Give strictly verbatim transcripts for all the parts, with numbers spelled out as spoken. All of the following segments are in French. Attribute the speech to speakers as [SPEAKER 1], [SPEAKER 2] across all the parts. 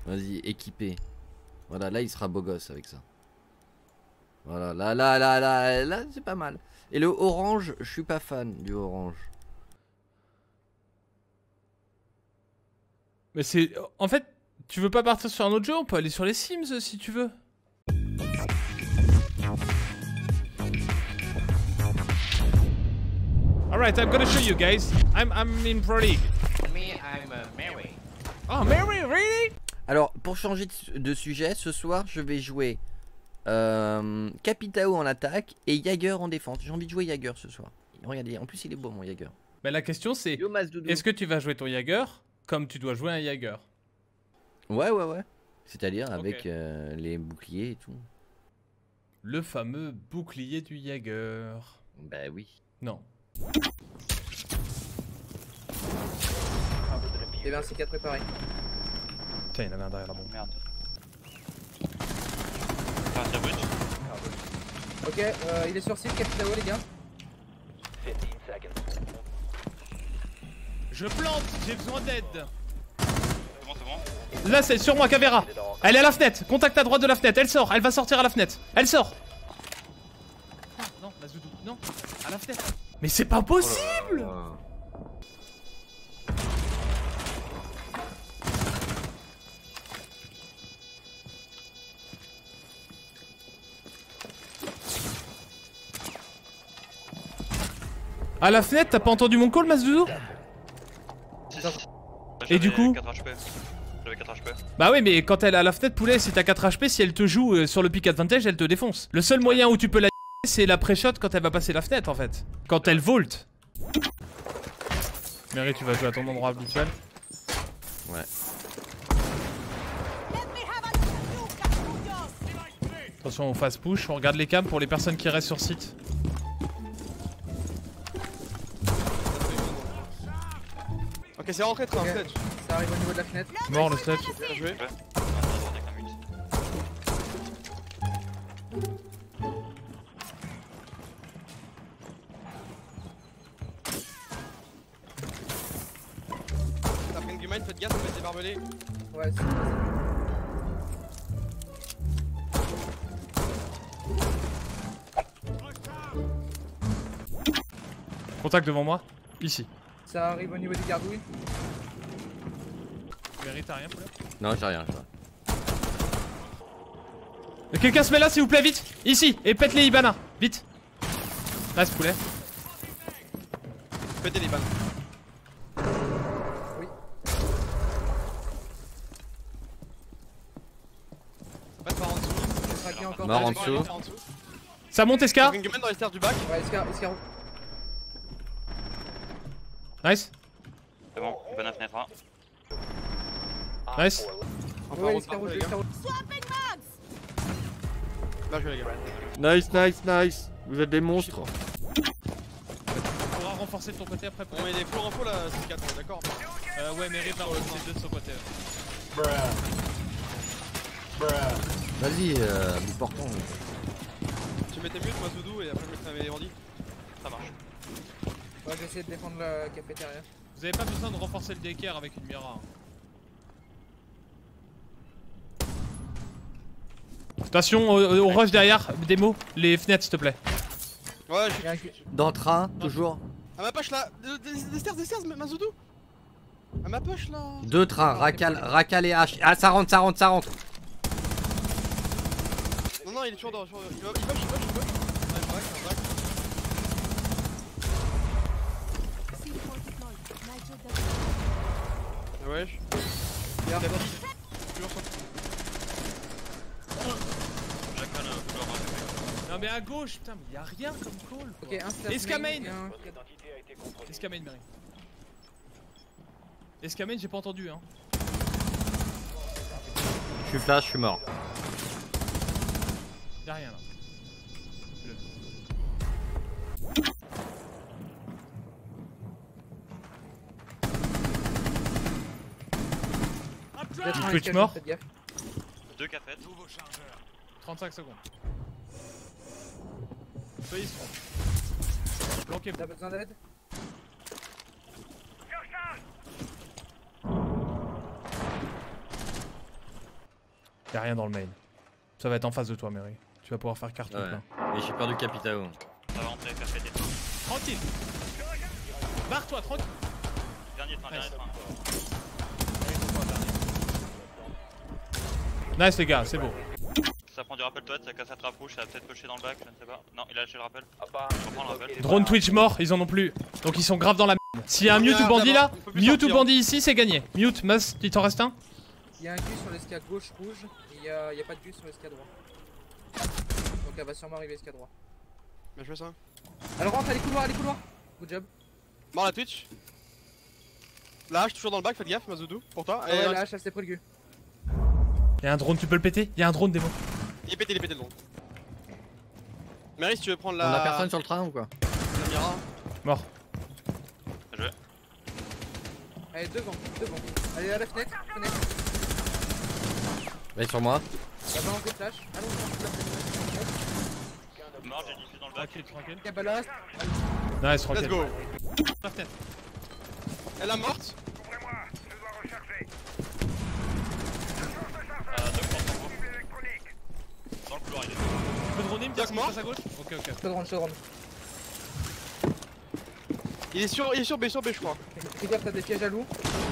[SPEAKER 1] Vas-y, équipé. Voilà, là il sera beau gosse avec ça. Voilà, là, là, là, là, là, c'est pas mal. Et le orange, je suis pas fan du orange.
[SPEAKER 2] Mais c'est... En fait, tu veux pas partir sur un autre jeu? On peut aller sur les Sims si tu veux. Alright, I'm gonna show you guys. I'm, I'm in Pro League.
[SPEAKER 3] Me, I'm uh, Mary.
[SPEAKER 2] Oh, Mary, really?
[SPEAKER 1] Alors, pour changer de, de sujet, ce soir, je vais jouer euh, Capitao en attaque et Jaeger en défense. J'ai envie de jouer Jaeger ce soir. Regardez, en plus il est beau mon Jaeger.
[SPEAKER 2] Mais la question c'est, est-ce que tu vas jouer ton Jaeger comme tu dois jouer un Jaeger?
[SPEAKER 1] Ouais, ouais, ouais. C'est-à-dire avec
[SPEAKER 2] Ok.
[SPEAKER 1] euh, les boucliers et tout.
[SPEAKER 2] Le fameux bouclier du Jaeger.
[SPEAKER 1] Bah oui.
[SPEAKER 2] Non.
[SPEAKER 4] Et ben c'est quatre préparé.
[SPEAKER 2] Tiens, il y en avait un derrière la bombe.
[SPEAKER 3] Merde. Ah, c'est brut.
[SPEAKER 4] Ok, euh, il est sur site, Capitao les gars.
[SPEAKER 2] Je plante, j'ai besoin d'aide.
[SPEAKER 3] C'est bon, c'est bon.
[SPEAKER 2] Là c'est sur moi, Caveira. Elle est à la fenêtre, contact à droite de la fenêtre, elle sort, elle va sortir à la fenêtre. Elle sort. Non, non, la Zoudou, non, à la fenêtre. Mais c'est pas possible. À la fenêtre, t'as pas entendu mon call, Masdoudou?
[SPEAKER 3] Si, si, si.
[SPEAKER 2] Et du coup
[SPEAKER 3] quatre H P. J'avais quatre H P.
[SPEAKER 2] Bah oui, mais quand elle est à la fenêtre, poulet, si t'as quatre H P, si elle te joue euh, sur le pick advantage, elle te défonce. Le seul moyen où tu peux la c'est la pré-shot quand elle va passer la fenêtre en fait. Quand elle volte. Mary, tu vas jouer à ton endroit habituel.
[SPEAKER 1] Ouais.
[SPEAKER 2] Attention, on phase push, on regarde les cams pour les personnes qui restent sur site.
[SPEAKER 5] Ok, c'est rentré, très
[SPEAKER 4] Ok.
[SPEAKER 5] un sledge.
[SPEAKER 4] Ça arrive au niveau de la fenêtre.
[SPEAKER 2] Mort le sledge.
[SPEAKER 5] Bien joué.
[SPEAKER 3] Ouais. Attends, avec un mute.
[SPEAKER 5] T'as pris une guimine, faites gaffe, on va être barbelés.
[SPEAKER 4] Ouais, c'est
[SPEAKER 2] Contact devant moi. Ici.
[SPEAKER 4] Ça arrive au niveau des gargouilles.
[SPEAKER 2] Mary, t'as rien poulet?
[SPEAKER 1] Non, j'ai rien. J'ai
[SPEAKER 2] Quelqu'un se met là s'il vous plaît, vite. Ici, et pète les Ibana. Vite. Nice poulet.
[SPEAKER 5] Pétez les balles.
[SPEAKER 4] Oui.
[SPEAKER 5] Passe par en dessous.
[SPEAKER 4] Je vais traquer encore.
[SPEAKER 1] Mort en
[SPEAKER 5] Allez,
[SPEAKER 1] dessous.
[SPEAKER 5] par en dessous.
[SPEAKER 2] Ça monte
[SPEAKER 5] T'as
[SPEAKER 2] Escar.
[SPEAKER 5] pris une guimine dans les stairs du bac.
[SPEAKER 4] Ouais, escar, escargot.
[SPEAKER 2] Nice.
[SPEAKER 3] C'est bon, bonne fenêtre. Hein.
[SPEAKER 2] Nice.
[SPEAKER 5] Enfin,
[SPEAKER 4] Ouais,
[SPEAKER 5] on
[SPEAKER 4] escargot,
[SPEAKER 5] repart, les gars.
[SPEAKER 4] escargot.
[SPEAKER 5] Bien joué, les gars.
[SPEAKER 1] Nice, nice, nice. Vous êtes des monstres.
[SPEAKER 2] On pourra renforcer de ton côté après pour...
[SPEAKER 5] On met des flots info là, c'est quatre, on est d'accord.
[SPEAKER 2] Euh, ouais, Mary va relancer deux de son côté.
[SPEAKER 1] Vas-y, euh, nous portons.
[SPEAKER 5] Tu mettais mute, moi Zoudou, et après je mettrai mes bandits.
[SPEAKER 3] Ça marche.
[SPEAKER 4] Ouais, j'ai essayé de défendre la cafétéria.
[SPEAKER 2] Vous avez pas besoin de renforcer le décaire avec une Mira. hein. Attention au, au rush derrière, démo, les fenêtres s'il te plaît.
[SPEAKER 5] Ouais, je
[SPEAKER 4] Il y a un
[SPEAKER 5] suis.
[SPEAKER 4] qui-
[SPEAKER 1] Dans le train, toujours.
[SPEAKER 5] À ma poche là. Des, des, des stairs, des stairs, ma Zoudou. À ma poche là.
[SPEAKER 1] Deux trains, Racal, Racal et H. Ah, ça rentre, ça rentre, ça rentre.
[SPEAKER 5] Non, non, il est toujours dans. Sur... Il va, il va, il va, il va. Ouais, un bac, un bac. Ouais, je.
[SPEAKER 4] Bien.
[SPEAKER 5] T'as dit. Toujours sur.
[SPEAKER 3] Chacun a un peu leur attaque.
[SPEAKER 2] Non mais à gauche, putain, mais y'a rien comme call. quoi.
[SPEAKER 4] Ok, un stairs
[SPEAKER 2] Escamane.
[SPEAKER 4] main et un-
[SPEAKER 2] Escamane, Mary. Escamane, j'ai pas entendu hein.
[SPEAKER 1] Je suis flash, je suis mort.
[SPEAKER 2] Y'a rien là.
[SPEAKER 4] Le train
[SPEAKER 2] Twitch
[SPEAKER 4] escalade,
[SPEAKER 2] mort.
[SPEAKER 4] faites gaffe.
[SPEAKER 3] Deux cafettes.
[SPEAKER 2] trente-cinq secondes. Soyez strong. Planquez-vous.
[SPEAKER 4] T'as besoin d'aide?
[SPEAKER 2] Y'a rien dans le main. Ça va être en face de toi, Mary. Tu vas pouvoir faire carte
[SPEAKER 1] Ouais.
[SPEAKER 2] là.
[SPEAKER 1] Mais j'ai perdu Capitao.
[SPEAKER 3] Ça va rentrer, faire péter.
[SPEAKER 2] Tranquille. Barre-toi, tranquille.
[SPEAKER 3] Dernier train, dernier train.
[SPEAKER 2] Nice les gars, c'est beau.
[SPEAKER 3] Ça prend du rappel toi, ça casse à trapouche, ça va peut-être pusher dans le bac, je ne sais pas. Non, il a lâché le rappel. Je reprends le rappel.
[SPEAKER 2] Drone Twitch mort, ils en ont plus. Donc ils sont grave dans la merde. S'il y a un mute ou bandit là,
[SPEAKER 5] On peut plus
[SPEAKER 2] mute ou
[SPEAKER 5] sortir.
[SPEAKER 2] bandit ici, c'est gagné. Mute, Mas, il t'en reste un?
[SPEAKER 4] Il y a un Q sur l'esca gauche rouge et il y a, il y a pas de Q sur l'esca droit. Donc elle va sûrement arriver esca droit.
[SPEAKER 5] Bien joué ça.
[SPEAKER 4] Elle rentre, elle est couloir, elle est couloir. Good job.
[SPEAKER 5] Mort la Twitch. La hache toujours dans le bac, faites gaffe, Mazoudou, pour toi.
[SPEAKER 4] Ah
[SPEAKER 5] Et
[SPEAKER 4] ouais,
[SPEAKER 5] euh,
[SPEAKER 4] la hache elle s'est pris le Gu.
[SPEAKER 2] Y'a un drone, tu peux le péter? Y'a un drone, démon.
[SPEAKER 5] il est pété, il est pété le long. Mary, si tu veux prendre
[SPEAKER 1] On
[SPEAKER 5] la.
[SPEAKER 1] a personne sur le train ou quoi?
[SPEAKER 5] La Mira.
[SPEAKER 2] Mort.
[SPEAKER 3] Bien joué.
[SPEAKER 4] Elle est devant, devant. Elle est à la fenêtre, fenêtre.
[SPEAKER 1] Elle est sur moi.
[SPEAKER 4] La balance des flashs. Allons, on la fenêtre.
[SPEAKER 3] Mort, j'ai diffusé dans le bac.
[SPEAKER 2] Tranquille, tranquille.
[SPEAKER 4] Il y a ballast.
[SPEAKER 2] Nice, tranquille.
[SPEAKER 5] Let's go.
[SPEAKER 2] La fenêtre.
[SPEAKER 5] Elle a morte.
[SPEAKER 3] Euh, deux portes en gros. Dans le couloir, il est.
[SPEAKER 2] Tu peux droner, me dire
[SPEAKER 5] Doc
[SPEAKER 2] ce qui
[SPEAKER 5] mort.
[SPEAKER 2] se passe à gauche? Ok, ok.
[SPEAKER 4] Je te drone, je te drone.
[SPEAKER 5] Il est sur, il est sur B, sur B, je crois.
[SPEAKER 4] Fais gaffe, t'as des pièges à loup.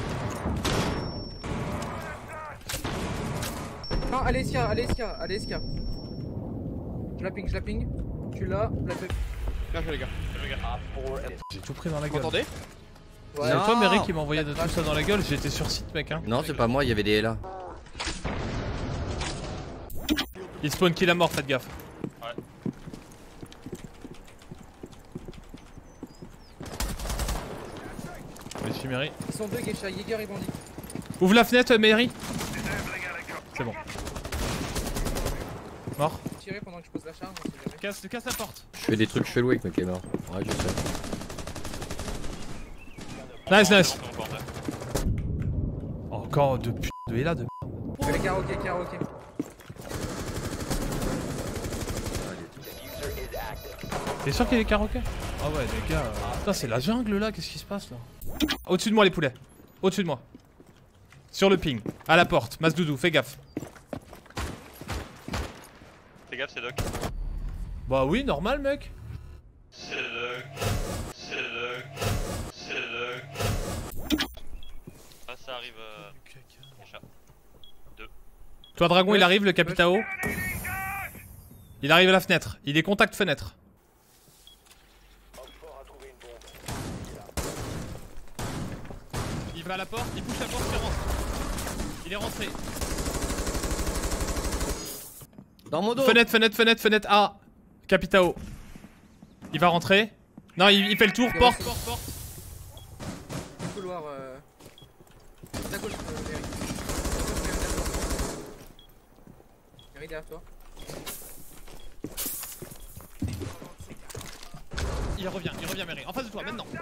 [SPEAKER 4] Non, allez, Esca, allez, Esca, allez, Esca. Je la ping, je la ping. Tu l'as, la fais.
[SPEAKER 5] Bien joué, les gars.
[SPEAKER 2] J'ai tout pris dans la
[SPEAKER 5] Vous
[SPEAKER 2] gueule.
[SPEAKER 5] m'entendez?
[SPEAKER 4] Ouais.
[SPEAKER 2] C'est
[SPEAKER 1] Non.
[SPEAKER 2] toi, Mary, qui m'a envoyé de tout ça dans la gueule. J'étais sur site, mec. Hein.
[SPEAKER 1] Non, c'est pas moi, il y avait des L A.
[SPEAKER 2] Il spawn kill à mort, faites gaffe.
[SPEAKER 3] Ouais.
[SPEAKER 2] Merci, Mary.
[SPEAKER 4] Ils sont deux, Geisha, Jäger et Bandit.
[SPEAKER 2] Ouvre la fenêtre, Mary. C'est bon. Mort.
[SPEAKER 4] Tirer pendant que je pose la charge, on sait jamais.
[SPEAKER 2] Casse, casse la porte.
[SPEAKER 1] Je fais des trucs chelous avec mes mort. Ouais, je sais.
[SPEAKER 2] Nice, nice.
[SPEAKER 3] On peut rentrer.
[SPEAKER 2] Encore de p... de Ella de...
[SPEAKER 4] Allez, karaoké, karaoké.
[SPEAKER 2] T'es sûr qu'il est karaoké? Ah ouais, les gars. euh, Putain, c'est la jungle là, qu'est-ce qui se passe là? Au-dessus de moi, les poulets. Au-dessus de moi. Sur le ping. À la porte. Masdoudou, fais gaffe.
[SPEAKER 3] Fais gaffe, c'est Doc.
[SPEAKER 2] Bah oui, normal, mec.
[SPEAKER 3] C'est Doc. C'est Doc. C'est Doc. Ah, ça arrive. Euh... Geisha.
[SPEAKER 2] Toi, Dragon,
[SPEAKER 4] Ouais.
[SPEAKER 2] il arrive, le Capitao. Il arrive à la fenêtre. Il est contact fenêtre. Il va à la porte, il bouge la porte, il rentre. Il est rentré.
[SPEAKER 1] Dans mon dos.
[SPEAKER 2] Fenêtre, fenêtre, fenêtre, fenêtre A. Capitao. Il va rentrer. Non, il, il fait le tour.
[SPEAKER 4] Il
[SPEAKER 2] Porte,
[SPEAKER 4] reste-
[SPEAKER 2] porte, porte.
[SPEAKER 4] Couloir, euh. À gauche, euh, Mary. Mary derrière toi.
[SPEAKER 2] Il revient, il revient, Mary. En face de toi, maintenant.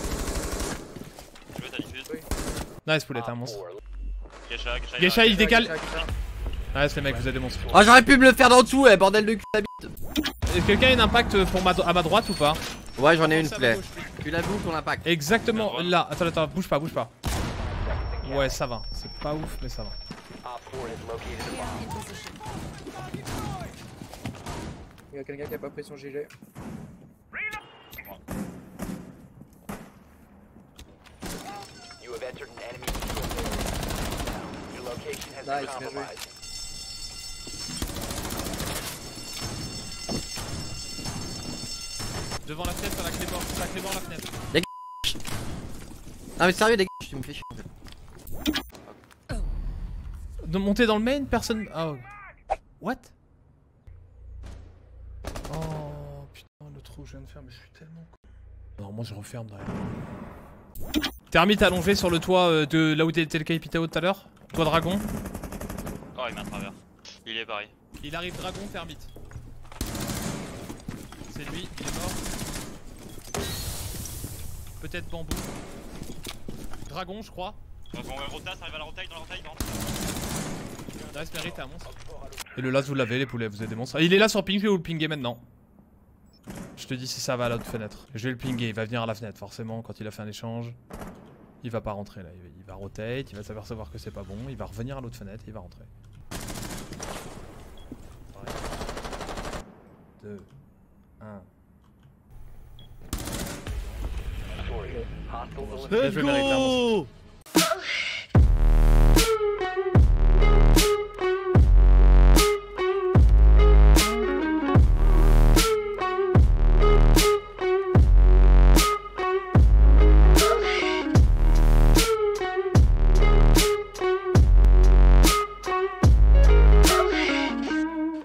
[SPEAKER 3] Tu veux, t'as diffuse.
[SPEAKER 2] Nice, poulette, un monstre.
[SPEAKER 3] Geisha, Geisha.
[SPEAKER 2] Geisha, il décale.
[SPEAKER 4] Geisha, Geisha.
[SPEAKER 2] Nice, les mecs, vous avez démontré.
[SPEAKER 1] Oh, j'aurais pu me le faire d'en dessous, eh, bordel de cul la bite.
[SPEAKER 2] Est-ce que quelqu'un a un impact pour ma, à ma droite ou pas?
[SPEAKER 1] Ouais, j'en ai une,
[SPEAKER 2] Ça
[SPEAKER 1] plaît.
[SPEAKER 2] va gauche, lui.
[SPEAKER 1] Tu l'as vu ton impact?
[SPEAKER 2] Exactement là. Attends, attends, bouge pas, bouge pas. Ouais, ça va. C'est pas ouf, mais ça va.
[SPEAKER 4] Il y a quelqu'un qui a pas pris son G G. Nice, bien joué.
[SPEAKER 2] Devant la fenêtre, t'as la clé bord, t'as la clé bord, la fenêtre.
[SPEAKER 1] Ah, mais sérieux, les gars, tu me fais chier.
[SPEAKER 2] De monter dans le main, personne. Oh. What? Oh putain, le trou que je viens de faire, mais je suis tellement con. Non, moi je referme derrière. Termite allongé sur le toit euh, de là où était le Capitao tout à l'heure. Toit dragon.
[SPEAKER 3] Oh, il met à travers. Il est pareil.
[SPEAKER 2] Il arrive dragon, termite. C'est lui, il est mort. Peut-être bambou. Dragon, je crois.
[SPEAKER 3] Donc on rota, ça arrive à la rota, dans la rota, il rentre.
[SPEAKER 2] Nice, mérite, un monstre. Et le las, vous l'avez, les poulets, vous êtes des monstres. Il est là sur ping, je vais vous le pinguer maintenant. Je te dis si ça va à l'autre fenêtre. Je vais le pinguer, il va venir à la fenêtre, forcément, quand il a fait un échange. Il va pas rentrer là, il va rotate, il va s'apercevoir que c'est pas bon, il va revenir à l'autre fenêtre, il va rentrer. deux, un.
[SPEAKER 6] Victorious. Hostiles
[SPEAKER 2] Bien
[SPEAKER 5] Let's
[SPEAKER 2] joué, Mérite, Amos.
[SPEAKER 5] go!